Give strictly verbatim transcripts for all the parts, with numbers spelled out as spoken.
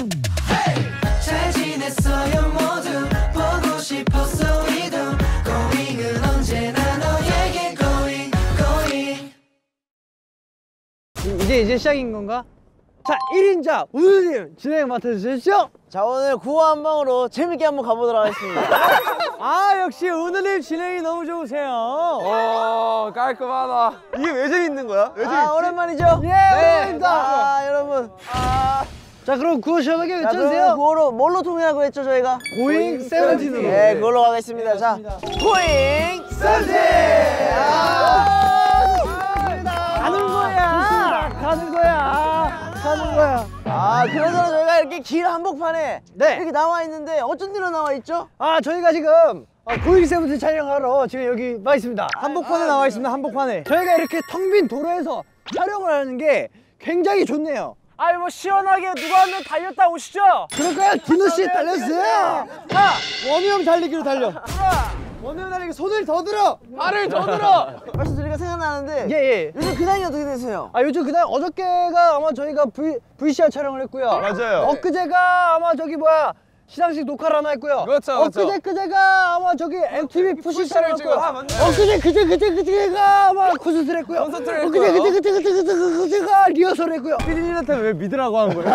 잘 지냈어요 모두 보고 싶었어 이도 고잉은 언제나 너에게 고잉 고잉. 이제 이제 시작인 건가? 자, 일 인자 우드님 진행 맡아주시죠. 자, 오늘 구호 한 방으로 재밌게 한번 가보도록 하겠습니다. 아, 역시 우드님 진행이 너무 좋으세요. 오, 깔끔하다. 이게 왜 재밌는 거야? 왜 재밌지? 아, 오랜만이죠? 예, 네. 오랜만입니다. 아, 여러분. 아. 자, 그럼 구호 시원하게 자, 그럼 외쳐주세요. 구호로 뭘로 통일하고 했죠, 저희가? 고잉 세븐틴으로. 네, 그걸로 가겠습니다. 자, 고잉 세븐틴! 가는 거야. 가는 거야. 가는 거야. 아, 그래서 저희가 이렇게 길 한복판에 네. 이렇게 나와 있는데 어쩐 일로 나와 있죠? 아, 저희가 지금 어, 고잉 세븐틴 촬영하러 지금 여기 와 있습니다. 한복판에 나와 있습니다. 한복판에. 저희가 이렇게 텅 빈 도로에서 촬영을 하는 게 굉장히 좋네요. 아이 뭐 시원하게 누가 한 명 달렸다 오시죠? 그럴까요? 디노 씨 달렸어요. 아, 원우 형 달리기로 달려. 원우 형 달리기 손을 더 들어. 발을 더 들어. 말씀드리니까 생각나는데 예, 예. 요즘 근황이 어떻게 되세요? 아, 요즘 그날 어저께가 아마 저희가 v, 브이씨알 촬영을 했고요. 맞아요. 엊그제가 아마 저기 뭐야 시상식 녹화를 하나 했고요. 그렇죠, 그렇죠. 엊그제 그제가 아마 저기 엠티비 푸시를 찍었고. 했고요. 아, 맞네. 엊그제 그제 그제 그제가 아마 콘서트를 했고요. 콘서트를 엊그제 했고요. 그제 그제 그제 그제 그제가 리허설을 했고요. 피디님한테 왜 믿으라고 한 거예요?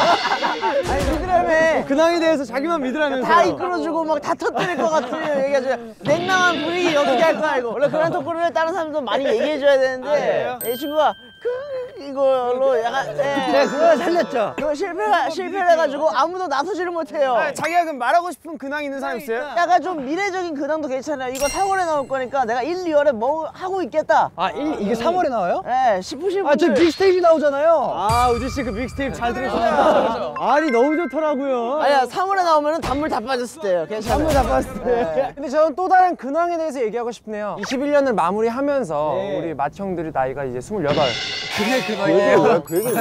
아니, 그들의 근황에 대해서 자기만 믿으라면서요. 다 이끌어주고 막 다 터뜨릴 것 같은 얘기하죠. 냉랭한 분위기 어떻게 할 거 알고. 원래 그런 토크를 다른 사람도 많이 얘기해줘야 되는데 이 친구가 그 이걸로 약간 예. 제가 그걸 살렸죠. 그거 실패 실패를 해가지고 아무도 나서지를 못해요. 자기가 그럼 말하고 싶은 근황 있는 사람 있어요? 약간 좀 미래적인 근황도 괜찮아요. 이거 사월에 나올 거니까 내가 일, 이월에 뭐 하고 있겠다. 아, 일, 이게 삼월에 나와요? 예, 싶으신 아, 저 분들. 빅스테이지 나오잖아요. 아, 우지 씨 그 믹스테이프 잘 들으셨나요? 아니 너무 좋더라고요. 아니야, 삼월에 나오면은 단물 다 빠졌을 때예요. 괜찮아요. 한번 잡았을 때. 근데 저는 또 다른 근황에 대해서 얘기하고 싶네요. 이십일 년을 마무리하면서 우리 맏형들이 나이가 이제 스물여덟. 그게 근황이에요. 그 얘기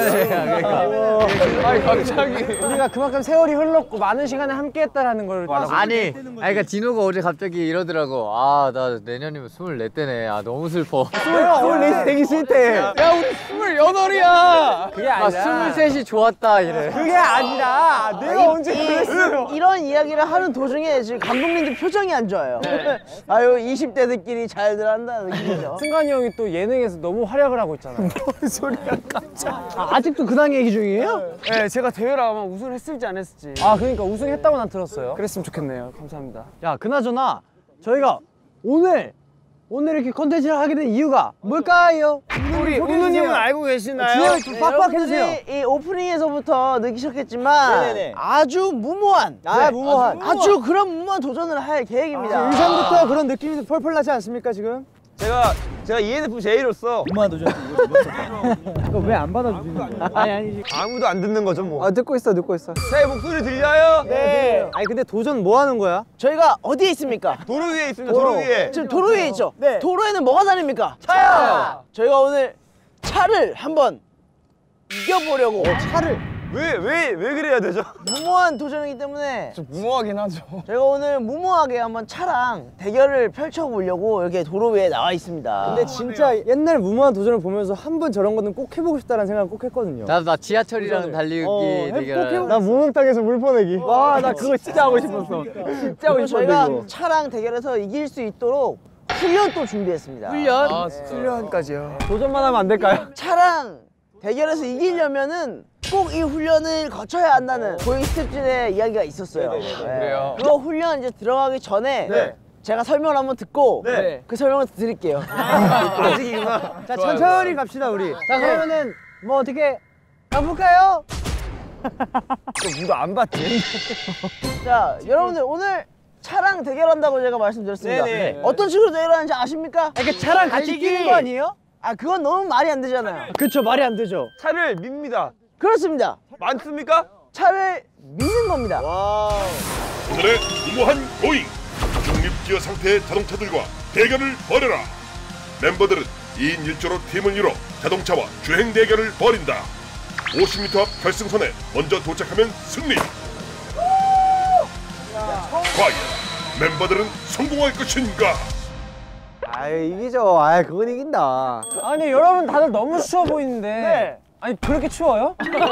그러니까. 아니 갑자기. 우리가 그만큼 세월이 흘렀고 많은 시간을 함께했다라는 걸 말하고. 아니, 아니 그러니까 디노가 어제 갑자기 이러더라고. 아, 나 내년이면 스물네 대네. 아, 너무 슬퍼. 스물넷이 되기 싫대. 야 우리 스물여덟이야. 그게 아, 아니라. 스물셋이 좋았다 이래. 그게 아니라 내가 언제 그랬어요? 이런 이야기를 하는 도중에 지금 감독님들 표정이 안 좋아요. 아유, 이십 대들끼리 잘들 한다 느낌이죠. 승관이 형이 또 예능에서 너무 활약을 하고 있잖아요. 뭔 소리야 깜짝. 아, 아직도 근황 얘기 중이에요? 네, 제가 대회를 아마 우승을 했을지 안 했을지. 아, 그러니까 우승했다고 난 들었어요. 그랬으면 좋겠네요. 감사합니다. 야, 그나저나 저희가 오늘 오늘 이렇게 컨텐츠를 하게 된 이유가 뭘까요? 우리 우누님은 알고 계시나요? 진행을 좀 빡빡 해주세요. 여러분들이 이 오프닝에서부터 느끼셨겠지만 네네네. 아주 무모한, 아, 네, 무모한. 아주 그런 무모한 도전을 할 계획입니다. 아, 의상부터 그런 느낌이 펄펄 나지 않습니까 지금? 제가 제가 이엔에프제이로서 그만 도전. 그거 왜 안 받아주는 거야? 아니 아니. 아무도 안 듣는 거죠 뭐. 아 듣고 있어 듣고 있어. 제 목소리 들려요? 네. 아니 근데 도전 뭐 하는 거야? 저희가 어디에 있습니까? 도로 위에 있습니다. 도로, 위에. 지금 도로 위에 있죠? 네. 도로에는 뭐가 다닙니까? 차요! 저희가 오늘 차를 한번 이겨보려고 차를. 왜 왜 왜 그래야 되죠? 무모한 도전이기 때문에 좀 무모하긴 하죠. 저희가 오늘 무모하게 한번 차랑 대결을 펼쳐보려고 이렇게 도로 위에 나와 있습니다. 근데 진짜 옛날 무모한 도전을 보면서 한 번 저런 거는 꼭 해보고 싶다는 생각을 꼭 했거든요. 나도 나 지하철이랑 달리기 대결. 나 무명땅에서 물 퍼내기. 와, 나 그거 진짜 하고 싶었어. 진짜 하고 싶었는데 저희가 이거. 차랑 대결해서 이길 수 있도록 훈련 또 준비했습니다. 훈련? 아 진짜. 훈련까지요. 도전만 하면 안 될까요? 차랑 대결에서 이기려면은 꼭 이 훈련을 거쳐야 한다는 고잉 스태프진의 이야기가 있었어요. 네. 그래요. 그거 훈련 이제 들어가기 전에 네. 제가 설명을 한번 듣고 네. 그 설명을 드릴게요. 아직이구나. 자, 천천히 갑시다 우리. 자, 그러면은 뭐 어떻게 가볼까요? 누가 안 봤지? 자, 여러분들 오늘 차랑 대결한다고 제가 말씀드렸습니다. 네네. 어떤 식으로 대결하는지 아십니까? 이렇게 차랑 같이 달리기. 뛰는 거 아니에요? 아, 그건 너무 말이 안 되잖아요. 그쵸, 말이 안 되죠. 차를 밉니다. 그렇습니다. 많습니까? 차를 미는 겁니다. 오늘의 무모한 고잉 중립기어 상태의 자동차들과 대결을 벌여라. 멤버들은 이인 일조로 팀을 이뤄 자동차와 주행 대결을 벌인다. 오십 미터 앞 결승선에 먼저 도착하면 승리. 과연 멤버들은 성공할 것인가? 아이 이기죠. 아이 그건 이긴다. 아니 여러분 다들 너무 쉬워 보이는데 아니 그렇게 추워요?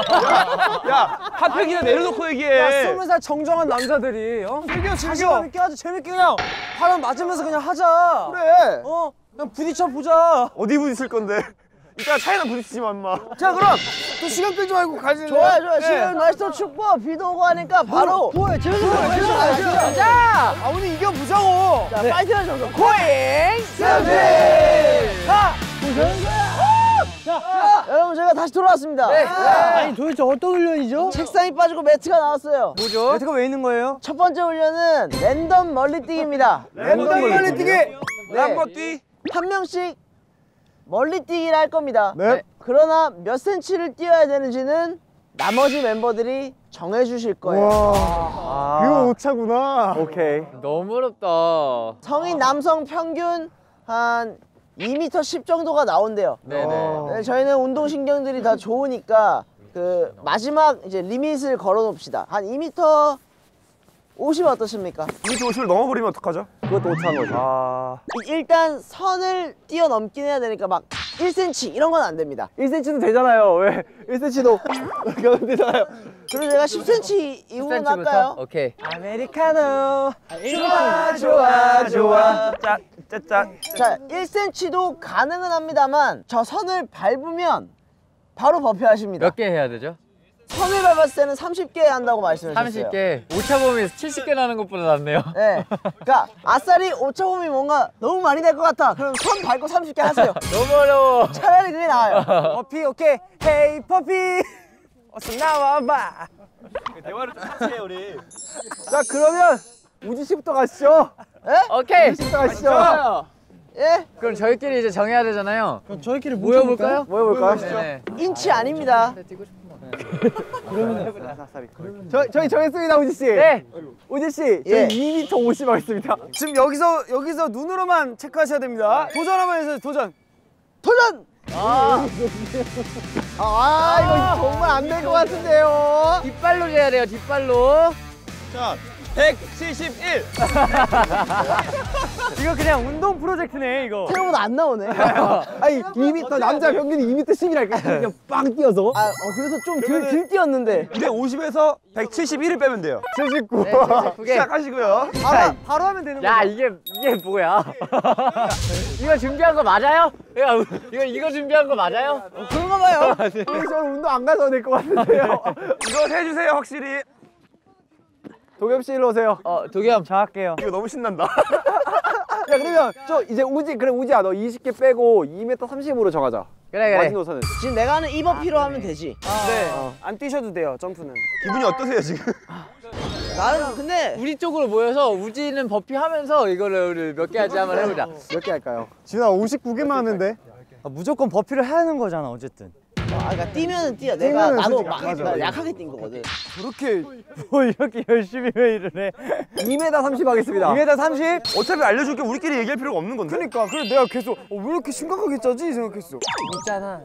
야, 핫팩이나 내려놓고 얘기해. 야, 스무 살 정정한 남자들이 어? 즐겨 즐겨 자신감 있게 하자. 재밌게 그냥 바람 맞으면서 그냥 하자. 그래. 어 그냥 부딪혀 보자. 어디 부딪힐 건데? 이따 차이나 부딪히지 마, 임마. 자 그럼 또 시간 끌지 말고 가실래요? 좋아요, 좋아요. 네. 지금 날씨도 춥고 비도 오고 하니까 바로. 좋아요. 재밌어요. 재밌어요. 가자. 아 오늘 이겨보자고. 자, 파이팅하는 정도. 고잉 세븐틴. 자, 보자는 거야. 자, 여러분 저희가 다시 돌아왔습니다. 네. 아니 도대체 어떤 훈련이죠? 책상이 빠지고 매트가 나왔어요. 뭐죠? 매트가 왜 있는 거예요? 첫 번째 훈련은 랜덤 멀리뛰기입니다. 랜덤 멀리뛰기. 람버띠. 한 명씩 멀리뛰기를 할 겁니다. 네. 그러나 몇 센치를 뛰어야 되는지는 나머지 멤버들이 정해주실 거예요. 와. 그거 오차구나. 오케이. 너무 어렵다. 성인 남성 평균 한 이 미터 십 정도가 나온대요. 네네. 네, 저희는 운동신경들이 다 좋으니까 그 마지막 이제 리밋을 걸어 놓읍시다. 한 이 미터 오십 어떠십니까? 이 미터 오십을 넘어버리면 어떡하죠? 그것도 오차인 거죠. 아. 일단 선을 뛰어넘긴 해야 되니까 막 일 센치 이런 건 안 됩니다. 일 센치도 되잖아요. 왜? 일 센치도 가면 되잖아요. 그럼 제가 십 센치 이후로 할까요? 오케이. 아메리카노. 좋아 좋아 좋아. 짜, 짜짜. 자, 일 센치도 가능은 합니다만 저 선을 밟으면 바로 버피하십니다. 몇 개 해야 되죠? 선을 밟았을 때는 삼십 개 한다고 말씀하셨어요. 삼십 개. 오차범위에서 칠십 개 나는 것보다 낫네요. 네. 그러니까 아싸리 오차범위 뭔가 너무 많이 될 것 같아. 그럼 선 밟고 삼십 개 하세요. 너무 어려워. 차라리 그게 나아요. 퍼피 오케이. 헤이 퍼피. 어서 나와봐. 대화를 좀 같이 해, 우리. 자 그러면 우지 씨부터 가시죠. 예? 오케이. 우지 씨부터 가시죠. 예? 그럼 저희끼리 이제 정해야 되잖아요. 그럼 저희끼리 모여볼까요? 모여볼까요? 네. 인치 아닙니다. 저, 저희 정했습니다 우지 씨. 네. 우지 씨, 저희 예. 이 미터 오십 하겠습니다. 지금 여기서 여기서 눈으로만 체크하셔야 됩니다. 도전 한번 해주세요. 도전. 도전! 아, 아 이거 정말 안 될 것 같은데요. 뒷발로 재야 돼요. 뒷발로. 자, 백칠십일. 이거 그냥 운동 프로젝트네 이거. 생각보다 안 나오네. 아니 이 미터 남자 평균이 이 미터 십이랄까 그냥 빵 뛰어서. 아, 어, 그래서 좀 들, 들 뛰었는데. 이백오십에서 백칠십일을 빼면 돼요. 칠십구. 네, 칠십구 개. 시작하시고요. 바로 바로 하면 되는 거야. 야 이게 이게 뭐야? 이거 준비한 거 맞아요? 야 이거 이거 준비한 거 맞아요? 그런가 봐요. 저는 운동 안 가서 될 것 같은데요. 이거 해주세요, 확실히. 도겸 씨 일로 오세요. 어 도겸. 저 할게요. 이거 너무 신난다. 야 그러면 저 이제 우지 그래 우지야 너 이십 개 빼고 이 미터 삼십으로 정하자. 그래 그래. 마지노 선은. 지금 내가 하는 이버피로 하면 되지. 네. 안 뛰셔도 돼요 점프는. 기분이 어떠세요, 지금? 나는 근데 우리 쪽으로 모여서 우지는 버피하면서 이거를 몇 개 하지 한번 해보자. 몇 개 할까요? 지훈아 오십구 개만 하는데. 아, 무조건 버피를 해야 하는 거잖아 어쨌든. 아, 그러니까 뛰면은 뛰어. 내가 뛰면은 나도 솔직히 막 맞아, 나 맞아. 약하게 뛴 거거든. 그렇게 뭐 이렇게 열심히 왜 이러네. 이 미터 삼십 하겠습니다. 이 미터 삼십? 어차피 알려줄 게 우리끼리 얘기할 필요가 없는 건데. 그러니까 그래 내가 계속 어, 왜 이렇게 심각하게 짜지 생각했어. 있잖아.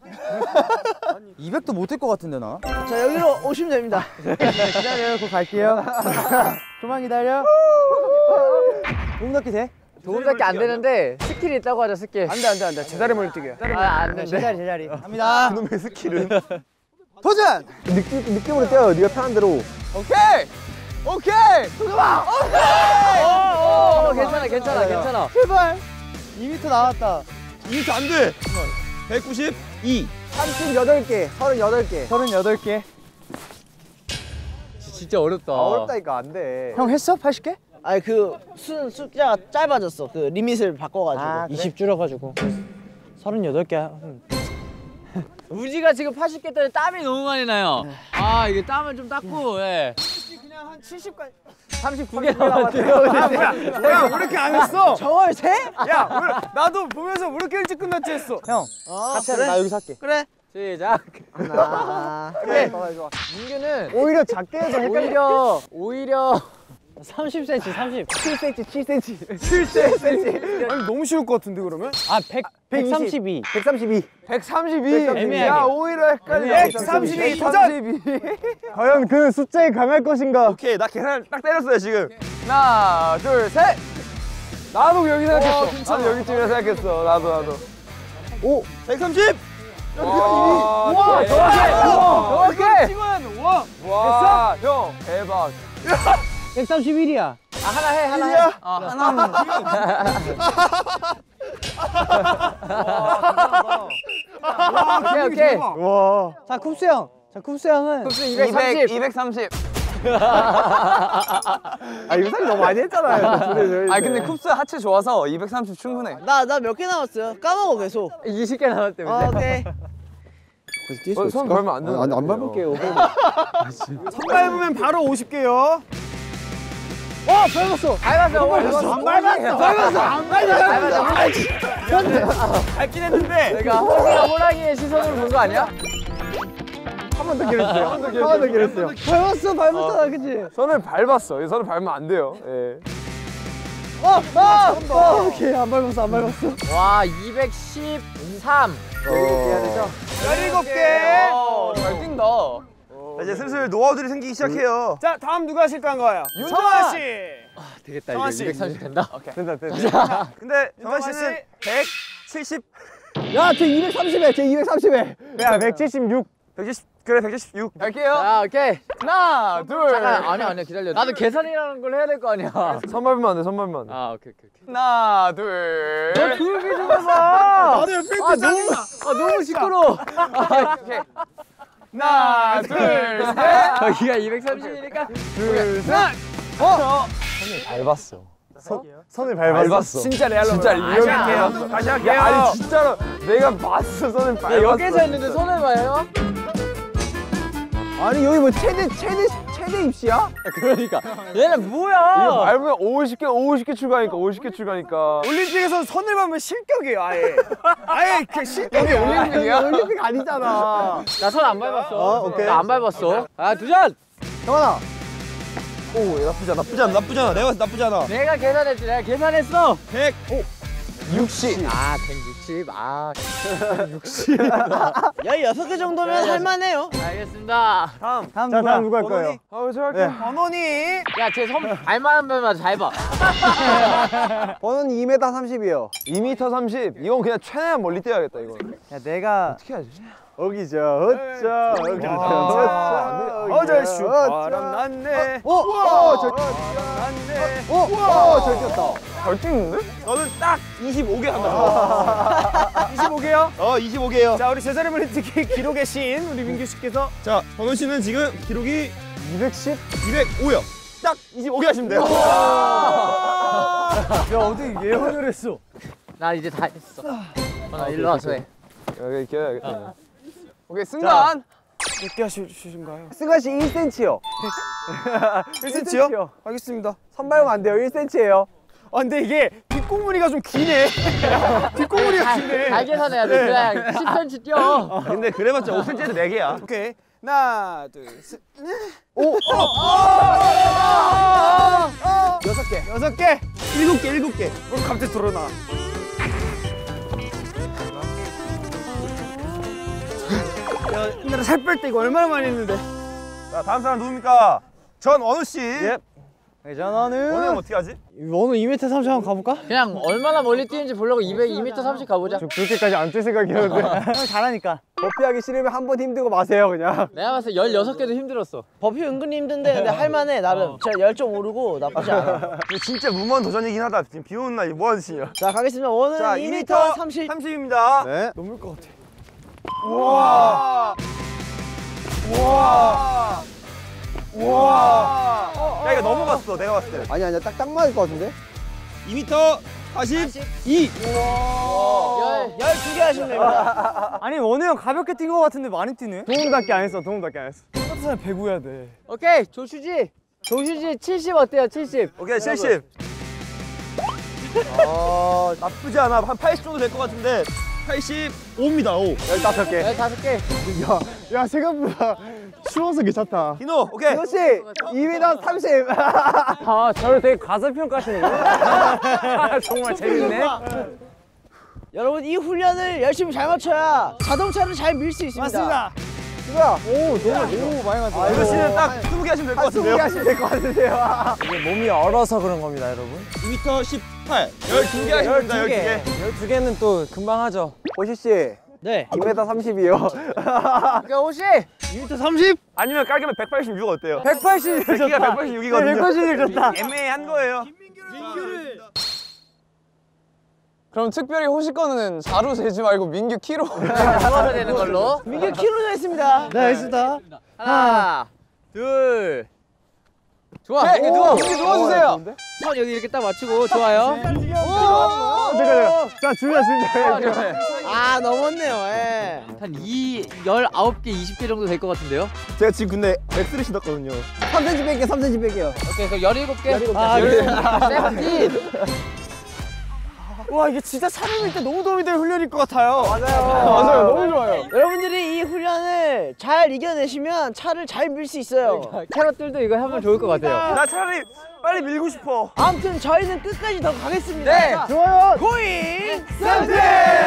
이백도 못 될 것 같은데 나. 자, 여기로 오시면 됩니다. 기다려요. 곧 갈게요. 좀만 기다려. 몸 넣기 돼? 조금밖에 안 되는데 스킬이 있다고 하자 스킬. 안돼 안돼 안돼. 제자리 멀리 뛰게. 아안 된대. 제자리 제자리. 갑니다. 그놈의 스킬은. 도전! 느낌, 느낌으로 뛰어요. 네가 편한 대로. 오케이! 오케이! 도겸아! 오케이! 오, 오, 괜찮아 괜찮아 괜찮아. 제발! 이 미터 나왔다. 이 미터 안 돼. 백구십이. 삼십팔 개, 서른여덟 개. 서른여덟 개. 진짜 어렵다. 아, 어렵다니까 안 돼. 형 했어? 팔십 개? 아니 그 수, 숫자가 짧아졌어. 그 리밋을 바꿔가지고. 아, 이십 줄여가지고 서른여덟 개. 우지가 지금 팔십 개 때문에 땀이 너무 많이 나요. 아 이게 땀을 좀 닦고. 예. 그냥 한 칠십까지. 삼십구 개 아, 남았대요. 뭐야? 뭐야? 왜 이렇게 안 했어? 저걸 세? 야, 왜, 나도 보면서 왜 이렇게 일찍 끝났지 했어. 형, 어, 같이 그래? 하자. 나 여기서 할게. 그래. 시작. 하나. 그래. 민규는 오히려 작게 해서 헷갈려. 오히려 오히려 삼십 센티미터 삼십. 칠 센티미터, 칠 센티미터. 칠 센티미터. 아니 너무 쉬울 것 같은데 그러면? 아 백, 백삼십이. 백삼십이. 백삼십이. 애매하게. 야, 오히려 헷갈려. 백삼십이 도전! 과연 그는 숫자에 강할 것인가? 오케이, 나 계산 딱 때렸어요, 지금. 하나, 둘, 셋. 나도 여기 생각했어. 어, 괜찮아. 나도 여기쯤이라 생각했어. 나도 나도. 오, 백삼십! 와, 정확해! 정확해! 와, 형, 대박. 백삼십일이야. 아, 하나 해, 하나 해. 어, 하나. 오케이, 오케이. 와. 자 쿱스 형. 자 쿱스 형은 이백, 이백삼십. 아 이거 사실 너무 많이 했잖아요. 아 근데 쿱스 하체 좋아서 이백삼십 충분해. 나, 나 몇 개 남았어요? 까먹어, 계속. 이십 개 남았대. 어, 오케이. 어, 손 밟으면 안 되는 안, 안 밟을게요. 손 밟으면 바로 오십 개요. 어 밟았어. 밟았어. 밟았어. 안 밟았어. 밟았어. 안 밟았어. 밟긴 했는데. 내가 호랑이 호랑이의 시선을 본 거 아니야? 한 번 더 길었어요. 한 번 더 길었어요. 밟았어, 밟았잖아, 그치? 손을 밟았어. 이 손을 밟으면 안 돼요. 예. 어, 어, 어, 오케이, 안 밟았어, 안 밟았어. 와 이백십삼. 열일곱 개. 잘 뛴다. 이제 슬슬 노하우들이 생기기 시작해요. 자, 다음 누가 하실 건가요? 윤정아 씨. 되겠다. 정한 이거 씨. 이백삼십 된다. 된다, 된다. 근데 정한 씨는 백칠십, 야, 쟤 이백삼십 해, 쟤 이백삼십 해. 야, 백칠십육. 백칠십, 그래 백칠십육. 갈게요. 자 오케이. 하나, 둘. 잠깐 아니야 아니야 기다려. 나도 계산이라는 걸 해야 될 거 아니야. 손 밟으면 안 돼, 손 밟으면 안 돼. 아 오케이 오케이. 오케이. 하나, 둘. 너 조용히 좀 해봐. 나도 옆에 아 너무 아 너무 시끄러. 오케이. 하나, 둘, 셋. 여기가 이백삼십이니까. 둘, 셋. 어? 손을 밟았어. 손, 손을 밟았어. 진짜 레알로. 진짜 다시 할게요. 다시 할게요. 아니 진짜로 내가 봤어, 손을 밟았어. 여기서 했는데 손을 봐요. 아니, 여기 뭐 최대, 최대, 최대 입시야? 그러니까 얘는 이거 뭐야? 밟으면 오십 개, 오십 개 추가니까, 오십 개 추가니까. 올림픽에서 손을 밟으면 실격이에요, 아예. 아예 그 실격이야. 올림픽이야? 올림픽 아니잖아. 나 손 안 밟았어. 어, 오케이. 나 안 밟았어. 아 두잔. 정환아. 오, 나쁘지 않아, 나쁘지 않아, 나쁘지 않아. 내가 봤을 때 나쁘지 않아. 내가 계산했지. 내가 계산했어. 백, 오, 육십. 아 백육십. 아 열여섯 개 정도면 할만해요. 알겠습니다. 다음. 다음 누구야? 다음 누구 할 거예요? 아, 왜 제가 할게요? 번호니. 야쟤손 발만 하면 잘 봐. 번호는 이 미터 삼십이요. 이 미터 삼십. 이건 그냥 최대한 멀리 뛰어야겠다, 이거. 야, 내가 어떻게 하지? 어기죠, 어쩌, 어기죠, 어쩌, 어제 슈 바람 났네. 오, 오, 저, 났네. 오, 오, 저 뛰었다. 잘 뛰는데? 너는 딱 이십오 개 한다. 이십오 개요? 어, 이십오 개요. 자, 우리 제자리머리 특히 기록의 신 우리 민규 씨께서 자, 번호 씨는 지금 기록이 이백십? 이백오요. 딱 이십오 개 하시면 돼요. 야, 어떻게 예언을 했어? 나 이제 다 했어. 어, 나 일로 와서 해. 여기 이렇게 해야겠다. 오케이, 승관. 몇 개 하실까요? 승관 씨 일 센티미터요. 일 센티미터요? 알겠습니다. 손 밟으면 안 돼요, 일 센티미터예요. 아, 근데 이게 뒷공무니가 좀 기네. 뒷공무니가 기네. 잘 계산해야 돼. 그냥 십 센티미터 뛰어. 근데 그래봤자 오 센티미터도 네 개야. 오케이. 하나, 둘, 셋. 여섯 개. 여섯 개. 일곱 개, 일곱 개. 뭘 갑자기 드러나. 야, 옛날에 살 뺄 때 이거 얼마나 많이 했는데. 자, 다음 사람 누굽니까? 전원우 씨. 예. 전화는 원우 형 어떻게 하지? 원우 이 미터 삼십 한번 가볼까? 그냥 얼마나 멀리 뛰는지 보려고 이백, 이 미터 삼십 가보자. 그렇게까지 안 뛸 생각이었는데. 형 잘하니까. 버피하기 싫으면 한 번 힘들고 마세요, 그냥. 내가 봤을 때 열여섯 개도 힘들었어. 버피 은근히 힘든데 근데 할만해 나름. 제가 열정 오르고 나쁘지 않아. 이거 진짜 무모한 도전이긴 하다. 지금 비 오는 날 뭐 하는 신이야? 자 가겠습니다. 원은 자, 이 미터 삼십. 삼십입니다. 네. 넘을 것 같아. 우와. 우와. 우와. 야, 이거 넘어갔어. 내가 봤을 때. 아니, 아니야. 딱, 딱 맞을 것 같은데? 이 미터 사십이. 열. 열두 개 하시면 됩니다. 아니, 원우 형 가볍게 뛴 것 같은데 많이 뛰네? 도움답게 안 했어, 도움답게 안 했어. 똑같은 사람 배구해야 돼. 오케이 조슈지. 조슈지 칠십 어때요? 칠십. 오케이, 칠십. 어, 나쁘지 않아. 한 팔십 정도 될 것 같은데. 팔십오입니다. 오. 열다섯 개. 열다섯 개. 야, 야, 생각보다 추워서 괜찮다. 디노, 오케이. 디노 씨, 이 미터 삼십. 아, 저를 되게 가설평가하시는구나. 정말 재밌네. 여러분 이 훈련을 열심히 잘 맞춰야 자동차를 잘 밀 수 있습니다. 맞습니다. 누가? 오, 너무, 너무 많이 맞아. 아, 이거 씨는 딱 스무 개 하시면 될 것 한 스무 개 같은데요. 하시면 될 것 같은데요. 이게 몸이 얼어서 그런 겁니다, 여러분. 이 미터 십팔. 열두 개 하시면 됩니다. 열두 개. 열두 개는 또 금방 하죠. 보시 씨, 네. 이 미터 삼십이요. 그러니까 혹시 이 미터 삼십? 아니면 깔기면 백팔십육 어때요? 백팔십. 키가 백팔십육이거든요. 백팔십육 좋다. 애매한 거예요. 민규를 그럼 특별히 호시 거는 자루 재지 말고 민규 키로. 누워야 되는 걸로. 민규 키로 정했습니다. 네, 알겠습니다. 하나, 둘. 좋아. 네, 여기 누워. 민규 누워주세요. 손 여기 이렇게 딱 맞추고 좋아요. 잠깐만요. 자, 주자, 주자. 아 넘었네요. 예. 한 이, 열아홉 개, 이십 개 정도 될 것 같은데요? 제가 지금 근데 X를 신었거든요. 삼 센티미터 뺄게요, 삼 센티미터 뺄게요. 오케이, 그럼 열일곱 개. 아, 네. 세븐틴. 와, 이게 진짜 촬영일 때 너무 도움이 될 훈련일 것 같아요. 맞아요. 맞아요. 너무 좋아요. 여러분들이 이 훈련을 잘 이겨내시면 차를 잘 밀 수 있어요. 캐럿들도 이거 하면 좋을 것 같아요. 나 차라리 빨리 밀고 싶어. 아무튼 저희는 끝까지 더 가겠습니다. 네. 자, 좋아요. 고잉 쌈지!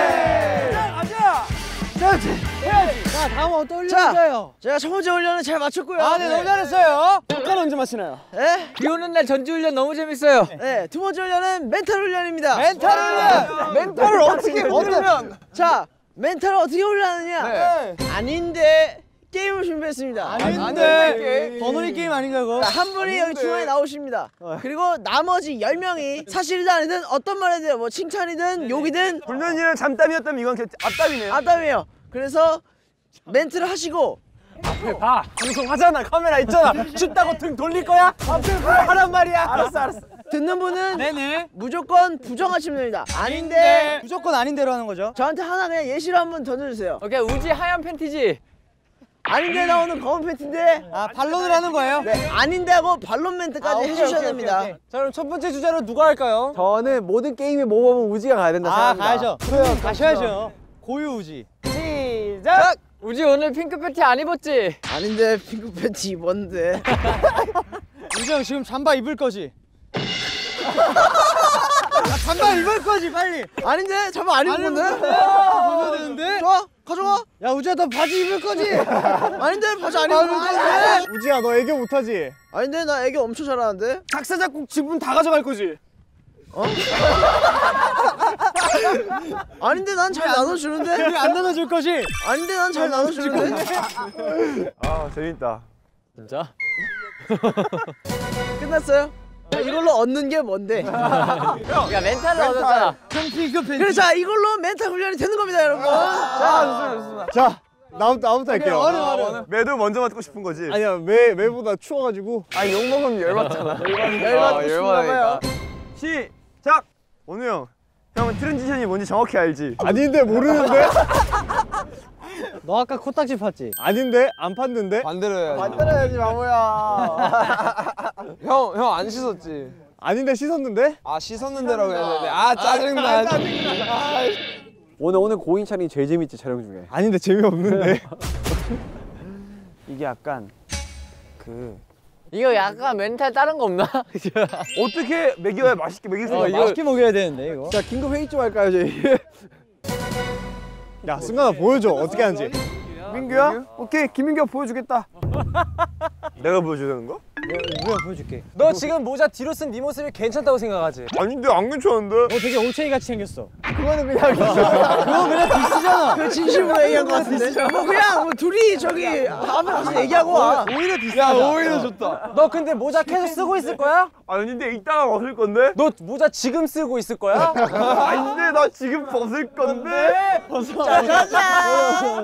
쌈지! 해야지. 자, 다음 어떤 훈련인가요? 제가 첫 번째 훈련은 잘 마쳤고요. 아, 네, 너무 잘했어요. 효과는 언제 마시나요? 네. 비 오는 날 전지훈련 너무 재밌어요. 네, 두 번째 훈련은 멘탈 훈련입니다. 멘탈 훈련! 멘탈을 어떻게 훈련하면? 자, 멘탈을 어떻게 훈련하느냐? 네. 아닌데 게임을 준비했습니다. 아닌데. 버논이 게임 아닌가, 그거? 자, 한 분이 여기 중앙에 나오십니다. 그리고 나머지 열 명이 사실이든 아니든 어떤 말이든 뭐 칭찬이든 욕이든 훈련이랑 잠땀이었다면 이건 앞담이네요. 앞담이에요. 그래서 멘트를 하시고 봐. 방송 하잖아. 카메라 있잖아. 춥다고 등 돌릴 거야? 앞에 봐. 하란 말이야. 알았어, 알았어. 듣는 분은 네네. 무조건 부정하시면 됩니다. 아닌데 무조건 아닌대로 하는 거죠. 저한테 하나 그냥 예시를 한번 던져주세요. 오케이, 우지 하얀 팬티지. 아닌데 나오는 검은 팬티인데 아, 반론을 하는 거예요? 네, 아닌데 하고 반론 멘트까지 해주셔야 됩니다. 자, 그럼 첫 번째 주자로 누가 할까요? 저는 모든 게임의 모범은 우지가 가야 된다 아, 생각합니다. 가야죠. 그래요, 가셔야죠. 고유우지. 시작! 우지 오늘 핑크 팬티 안 입었지? 아닌데 핑크 팬티 입었는데. 우지 형 지금 잠바 입을 거지? 아, 잠바 입을 거지, 빨리. 아닌데 잠깐 안 입었는데? 벗어야 되는데? 좋아, 가져가. 야, 우지야, 너 바지 입을 거지? 아닌데 바지 안 입었는데? 우지야, 너 애교 못하지? 아닌데 나 애교 엄청 잘하는데? 작사 작곡 지분 다 가져갈 거지? 어? 아닌데 난 잘 나눠주는데? 우리 안 나눠줄 거지? 아닌데 난 잘 나눠주는데? 아 재밌다. 진짜? 끝났어요? 자, 이걸로 얻는 게 뭔데? 야, 멘탈을 얻었잖아. 핑크 팬티. 그래 자 이걸로 멘탈 훈련이 되는 겁니다 여러분. 자, 좋습니다, 좋습니다. 자, 나부터, 나부터 할게요. 어느, 어느. 매도 먼저 맞고 싶은 거지. 아니야, 매, 매보다 추워가지고. 아, 욕먹으면 열받잖아. 열받고 싶나 봐요. 시작. 원우 형. 형은 트랜지션이 뭔지 정확히 알지? 아닌데, 모르는데? 너 아까 코딱지 팠지? 아닌데? 안 팠는데? 반대로 해야지. 반대로 해야지, 마모야. 형, 형 안 씻었지? 아닌데 씻었는데? 아, 씻었는데라고 해야 되는데. 아, 짜증나. 아, 짜증나. 아, 오늘, 오늘 고인 촬영이 제일 재밌지, 촬영 중에. 아닌데, 재미없는데? 이게 약간, 그. 이거 약간 멘탈 다른 거 없나? 어떻게 먹여야 맛있게 먹일 수 어, 있어? 맛있게 먹여야 되는데, 이거. 자, 긴급 회의 좀 할까요, 저희? 야, 승관아 보여줘. 어떻게 하는지. 민규야? 오케이, 김민규가 보여주겠다. 내가 보여주는 거? 우리가 보여줄게. 너 지금 모자 뒤로 쓴 네 모습이 괜찮다고 생각하지? 아닌데 안 괜찮은데? 너 되게 올챙이 같이 생겼어. 그거는 그냥 그거 그냥 디스잖아. 그 진심으로 얘기한 것 같은데? 뭐 그냥 뭐 둘이 저기 다음에 무슨 얘기하고 와. 오히려 디스. 야, 오히려 좋다. 너 근데 모자 계속 쓰고 있을 거야? 아닌데 이따가 벗을 건데? 너 모자 지금 쓰고 있을 거야? 아닌데 나 지금 벗을 건데? 자 가자.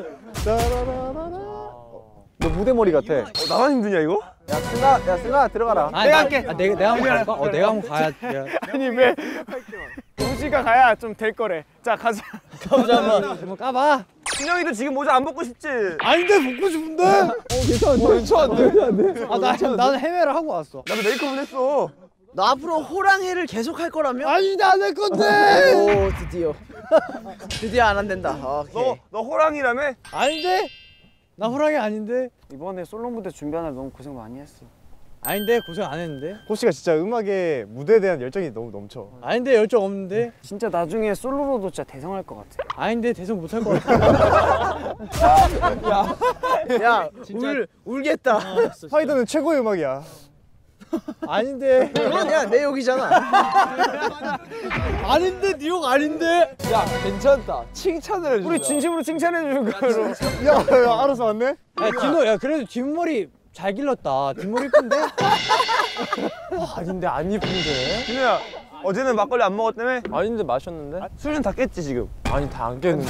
너 무대머리 같아. 어, 나만 힘드냐 이거? 야, 승아, 야, 승아 들어가라. 아니, 내가 할게. 아, 내가 내가 한번 갈까? 어, 내가 한번 가야 돼. 아니 왜? 우지가 가야 좀 될 거래. 자, 가자. 가보자 한번. 한번 까봐. 준영이도 지금 모자 안 벗고 싶지? 아닌데 벗고 싶은데. 어, 괜찮은데? 괜찮은데? 아, 나 지금 나는 해외를 하고 왔어. 나도 메이크업을 했어. 너 앞으로 호랑이를 계속 할 거라며? 아니, 나 안 할 건데. 오 드디어. 드디어 안 한댄다. 오케이. 너, 너 호랑이라며? 아닌데? 나 호랑이 아닌데? 이번에 솔로 무대 준비하느라 너무 고생 많이 했어. 아닌데? 고생 안 했는데? 호시가 진짜 음악에 무대에 대한 열정이 너무 넘쳐. 아닌데? 열정 없는데? 진짜 나중에 솔로로도 진짜 대성할 것 같아. 아닌데? 대성 못할 것 같아. 야, 울 울겠다. 스파이더는 최고의 음악이야. 아닌데. 그건 야 내 욕이잖아. 아닌데 네 욕 아닌데. 야 괜찮다. 칭찬을 해준다. 우리 진심으로 칭찬해 주는 거로. 야, 야 알아서 왔네. 야 진호, 야 그래도 뒷머리 잘 길렀다. 뒷머리 이쁜데? 아닌데 안 이쁜데. 진우야 어제는 막걸리 안 먹었다며? 아닌데 마셨는데? 술은 다 깼지 지금. 아니 다 안 깼는데.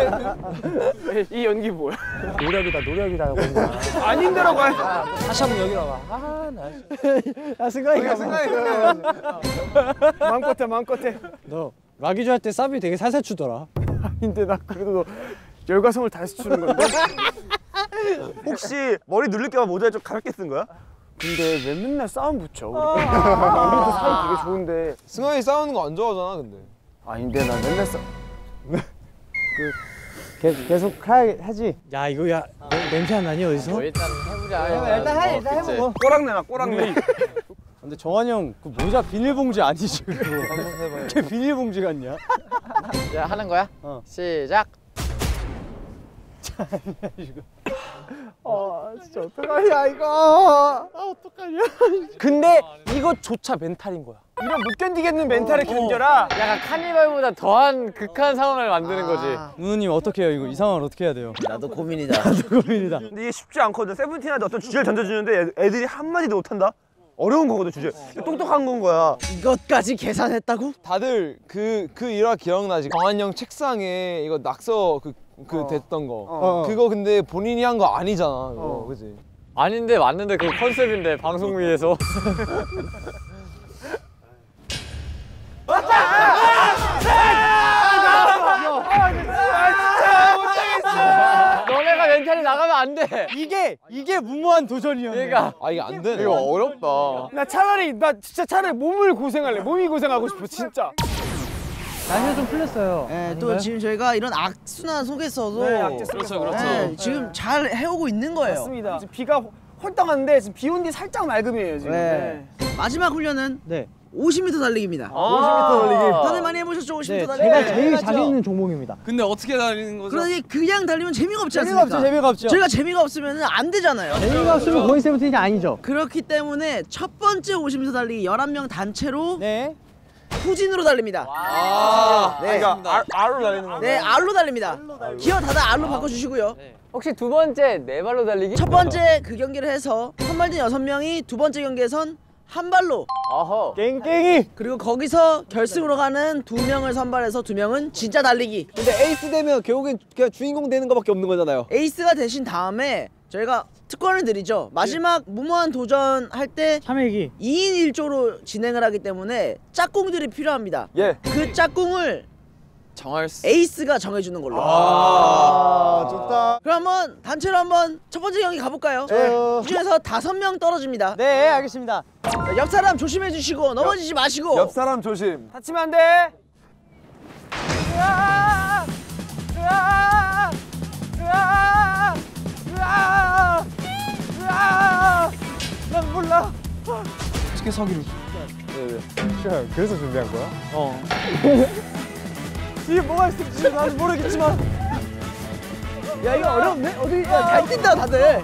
이 연기 뭐야? 노력이다 노력이다. 아닌데라고 해. 다시 한번 여기로 와봐. 아 나. 야 승관이가 승관이가. 마음껏 해 마음껏 해. 너 라기주 할 때 사비 되게 살살 추더라. 아닌데 나 그래도 열과성을 다해서 추는 건데. 혹시 머리 눌릴까봐 모자를 좀 가볍게 쓴 거야? 근데 왜 맨날 싸움 붙여? 우리. 우리도 사이 되게 좋은데. 승환이 싸우는 거 안 좋아하잖아 근데. 아닌데 나 맨날 싸. 계속 계속 하지. 야 이거 야 냄새 안 나니 어디서? 뭐 일단 해보자. 일단 해 일단 해보고. 꼬랑내 나 꼬랑내. 근데 정환이 형 그 모자 비닐봉지 아니지 그거? 한번 해봐요. 걔 비닐봉지 같냐? 자 하는 거야? 어. 시작. 아 진짜 어떡하냐 이거. 아 어떡하냐. 근데 이거조차 멘탈인 거야. 이런 못 견디겠는 멘탈을 견뎌라. 약간 카니발보다 더한 극한 상황을 만드는 거지. 누누님 어떻게 해요 이거? 이 상황을 어떻게 해야 돼요? 나도 고민이다. 고민이다. 근데 이게 쉽지 않거든. 세븐틴한테 어떤 주제를 던져주는데 애- 애들이 한마디도 못한다? 어려운 거거든 주제. 똑똑한 건 거야. 이것까지 계산했다고? 다들 그 그 일화 기억나지? 정한 형 책상에 이거 낙서 그, 그 됐던 거. 어. 그거 근데 본인이 한 거 아니잖아. 그거 그지? 아닌데 맞는데 그 컨셉인데 방송 위에서. 너네가 멘탈이 나가면 안 돼. 이게 이게 무모한 도전이야. 그러니까 아 이게 안 되네. 이거 어렵다. 나 차라리 나 진짜 차라리 몸을 고생할래. 몸이 고생하고 싶어 진짜. 날씨가 좀 풀렸어요. 네, 또 지금 저희가 이런 악순환 속에서도 네, 악재 속에서. 그렇죠, 네, 지금 잘 해오고 있는 거예요. 맞습니다. 지금 비가 홀딱한데 지금 비 온 뒤 살짝 맑음이에요 지금. 네. 마지막 훈련은 네. 오십 미터 달리기입니다. 오십 미터 달리기. 다들 많이 해보셨죠? 오십 미터 네, 달리기. 제가 제일 자신 있는 종목입니다. 근데 어떻게 다니는 거죠? 그러니 그냥 달리면 재미가 없지 재미가 않습니까? 없죠, 재미가 없죠. 저희가 재미가 없으면 안 되잖아요. 재미가 없으면 고잉 세븐틴이 아니죠. 그렇기 때문에 첫 번째 오십 미터 달리기 열한 명 단체로 네. 후진으로 달립니다. 아, 네. 그러니까 R로 달리는 거. 네, R로 달립니다. 기어 다들 R로 바꿔주시고요. 혹시 두 번째 네 발로 달리기? 첫 번째 그 경기를 해서 선발된 여섯 명이 두 번째 경기에선 한 발로, 어허. 깽깽이. 그리고 거기서 결승으로 가는 두 명을 선발해서 두 명은 진짜 달리기. 근데 에이스 되면 결국엔 그냥 주인공 되는 거밖에 없는 거잖아요. 에이스가 되신 다음에 저희가 특권을 드리죠. 마지막 무모한 도전 할 때 참외기. 이 인 일 조로 진행을 하기 때문에 짝꿍들이 필요합니다. 예. 그 짝꿍을 정할 수. 에이스가 정해주는 걸로. 아, 좋다. 그럼 한번 단체로 한번 첫 번째 경기 가볼까요? 네. 이 중에서 다섯 명 떨어집니다. 네, 알겠습니다. 자, 옆 사람 조심해 주시고 넘어지지 마시고. 옆 사람 조심. 다치면 안 돼. 난 몰라. 어떻게 서기를? 그래서 준비한 거야? 어. 이게 뭐가 있을지 난 모르겠지만. 야 이거 어렵네. 어디 야, 잘 뛴다 다들.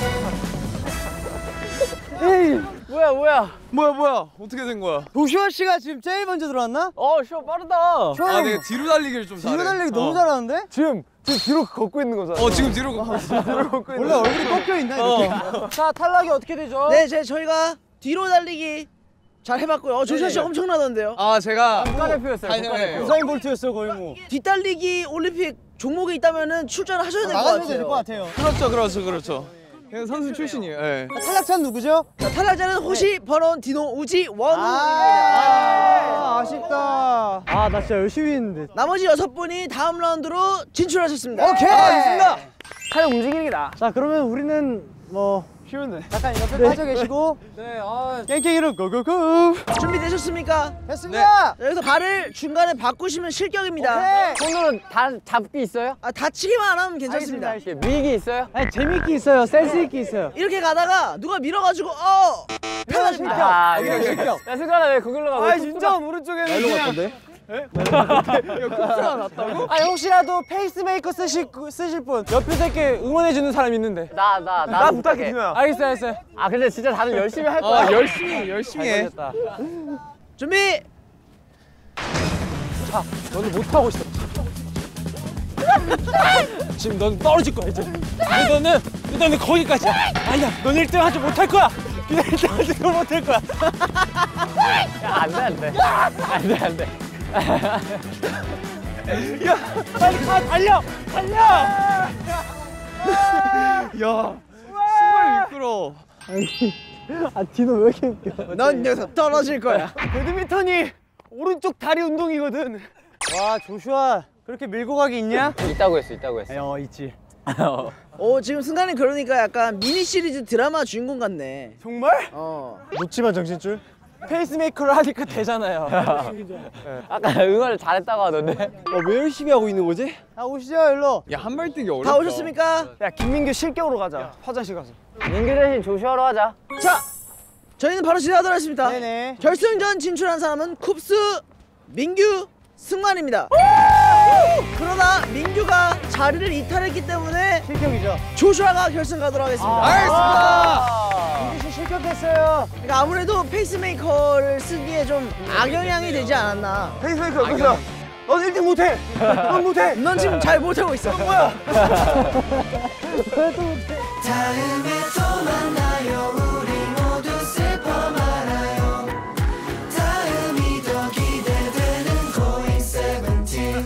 에이, 뭐야 뭐야. 뭐야 뭐야? 어떻게 된 거야? 도시화 씨가 지금 제일 먼저 들어왔나? 어 쇼 빠르다. 아 내가 뒤로 달리기를 좀 잘해. 뒤로 달리기 너무 잘하는데? 지금 지금 뒤로 걷고 있는 거잖아. 어 지금 뒤로 걷고 있어. 원래 얼굴이 꺾여 있나 이렇게? 자 탈락이 어떻게 되죠? 네, 제 저희가 뒤로 달리기 잘 해봤고요. 어, 조시아 씨 엄청나던데요. 아 제가 국가대표였어요. 국가대표. 우사인 볼트였어 거의 뭐. 뒷달리기 올림픽 종목에 있다면은 출전을 하셔야 될 것 나가셔야 같아요. 될 것 같아요. 그렇죠 그렇죠 그렇죠. 그냥 선수 출신이에요. 예. 탈락자는 누구죠? 자, 탈락자는 호시, 버런, 디노, 우지, 원우. 아, 아쉽다. 아, 나 진짜 열심히 했는데. 나머지 여섯 분이 다음 라운드로 진출하셨습니다. 오케이. 알겠습니다. 칼 움직이는 게 나아. 자, 그러면 우리는 뭐 쉬운데. 잠깐 옆에 빠져 계시고 네. 아 깽깽이로 고고고. 준비되셨습니까? 됐습니다. 자, 여기서 발을 중간에 바꾸시면 실격입니다. 손으로 다 잡기 있어요? 아, 다치기만 안 하면 괜찮습니다. 이렇게 밀기 있어요? 아니 재밌게 있어요. 센스 있게 있어요. 이렇게 가다가 누가 밀어가지고 어! 편하십니다. 아, 이거 실격. 야 승관아 왜 거길로 가? 아 윤정 오른쪽에는 그냥 쿱스가 났다고? 아니 혹시라도 페이스메이커 쓰실 쓰실 분 옆에서 이렇게 응원해 주는 사람 있는데. 나 나 나 부탁해 진호야. 알겠어요, 알겠어요. 아 근데 진짜 다들 열심히 할 거야. 어, 열심히 열심히 해. 준비. 자, 너는 못 하고 있어. 지금 넌 떨어질 거야 이제. 근데 너는 너는 거기까지야. 아니야, 넌 일 등 하지 못할 거야. 그냥 일 등 하지 못할 거야. 안돼 안돼. 안돼 안돼. 야, 빨리 가, 달려, 달려. 야, 정말 미끄러. 아 디노 왜 이렇게 웃겨? 넌 여기서 떨어질 거야. 배드민턴이 오른쪽 다리 운동이거든. 와, 조슈아 그렇게 밀고 가기 있냐? 있다고 했어, 있다고 했어. 어 있지. 오 지금 순간이 그러니까 약간 미니 시리즈 드라마 주인공 같네. 정말? 어. 놓지마 정신줄. 페이스메이커를 하니까 되잖아요. 아까 응원을 잘했다고 하던데. 어, 왜 열심히 하고 있는 거지? 아 오시죠 일로. 야, 한 발 뛰기 어렵다. 다 오셨습니까? 야, 김민규 실격으로 가자. 화장실 가서. 민규 대신 조슈아로 하자. 자, 저희는 바로 시작하도록 하겠습니다. 네네. 결승전 진출한 사람은 쿱스, 민규, 승관입니다. 그러나 민규가 자리를 이탈했기 때문에 실격이죠. 조슈아가 결승 가도록 하겠습니다. 알겠습니다. 민규 씨 실격했어요. 그러니까 아무래도 페이스메이커를 쓰기에 좀 악영향이 되지 않았나. 페이스메이커 옆에서 넌 일 등 못해. 넌 못해. 넌 지금 잘 못하고 있어. 뭐야? 다음에 또 만나요 우리 모두 슬퍼 말아요 다음이 더 기대되는 고잉 세븐틴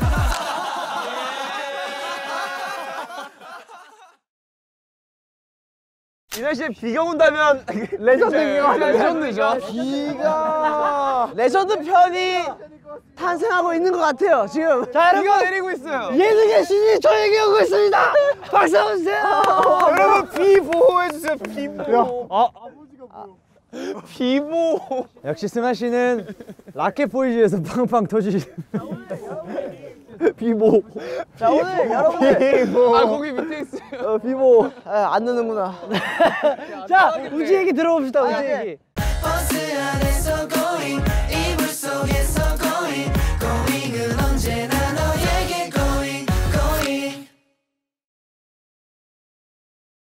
이 날씨에 비가 온다면 레전드 유명하죠. 레전드죠. 비가 레전드 편이 탄생하고 있는 것 같아요 지금. 자 여러분 비가 내리고 있어요. 예능의 신이 저에게 오고 있습니다. 박수 한번 주세요. 여러분 비 보호해 주세요. 비 보호. 아 비 보호. 역시 승아 씨는 라켓 보이즈에서 팡팡 터지시. 비보. 자 오늘 여러분들 비보. 아, 거기 밑에 있어요. 어, 비보. 아, 안 넣는구나. 자 우지 얘기 들어봅시다. 우지 얘기. 버스 안에